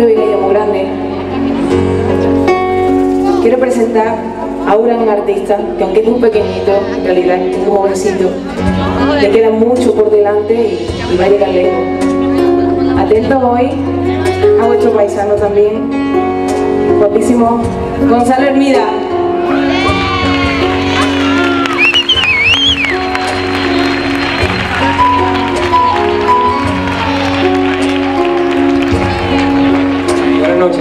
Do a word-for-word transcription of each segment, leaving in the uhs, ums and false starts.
y ella muy grande. Quiero presentar a un gran artista que, aunque es muy pequeñito, en realidad es muy jovencito, le queda mucho por delante y, y va a llegar lejos. Atentos hoy a vuestro paisano también, guapísimo Gonzalo Hermida. Buenas noches.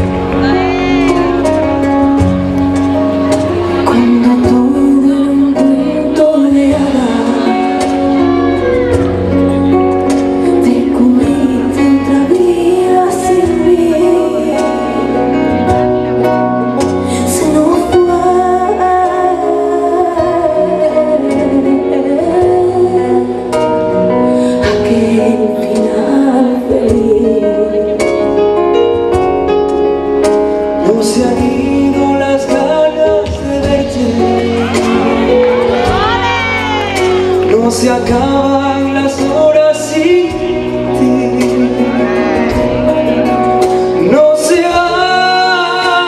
No se han ido las ganas de verte, no se acaban las horas sin ti, no se va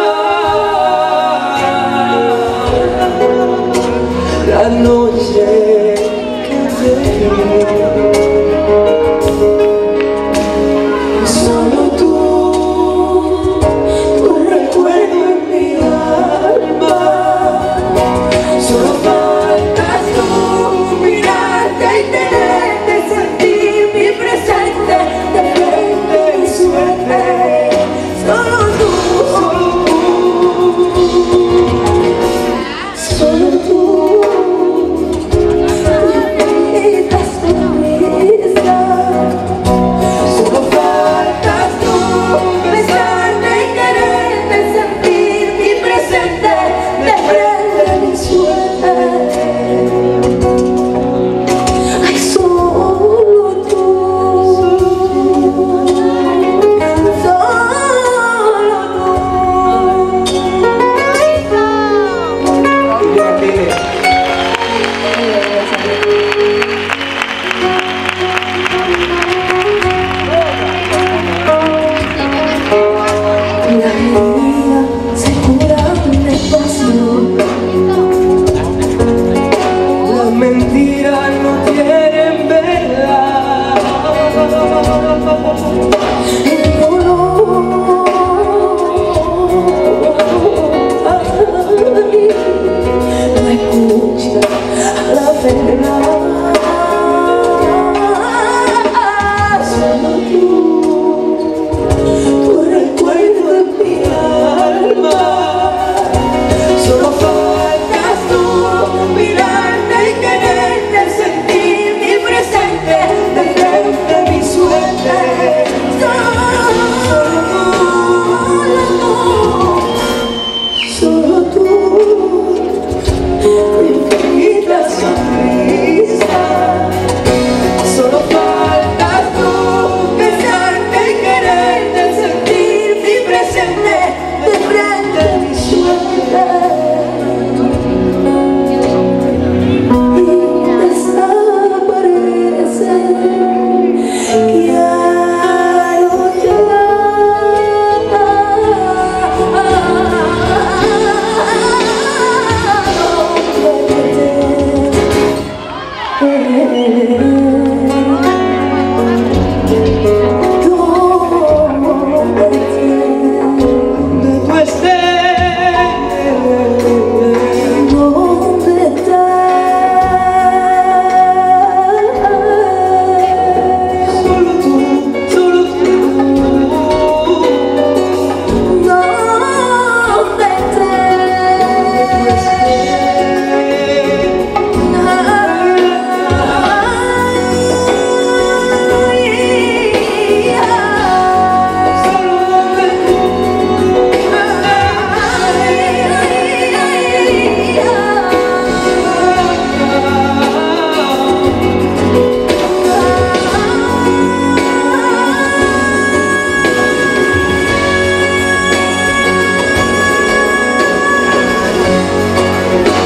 la noche que te vi. Solo tú. Mentiras no tienen verdad. El dolor no escucha la verdad. Solo tú, tu recuerdo en mi alma. Solo faltas tú, mirarte y quererte, sentir mi presente, de frente mi suerte. Solo tú, solo tú, tu infinita sonrisa. Solo faltas tú, besarte y quererte, sentir mi presente, de frente mi suerte.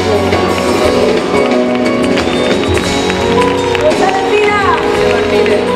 Mire.